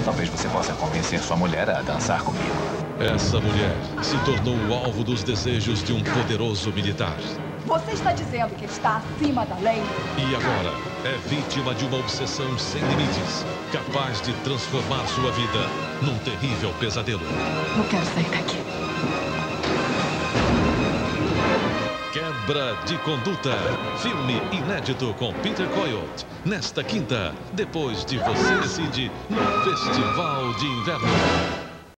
Talvez você possa convencer sua mulher a dançar comigo. Essa mulher se tornou o alvo dos desejos de um poderoso militar. Você está dizendo que ele está acima da lei? E agora é vítima de uma obsessão sem limites, capaz de transformar sua vida num terrível pesadelo. Eu quero sair daqui. Quebra de Conduta. Filme inédito com Peter Coyote. Nesta quinta, depois de Você Decide, no Festival de Inverno.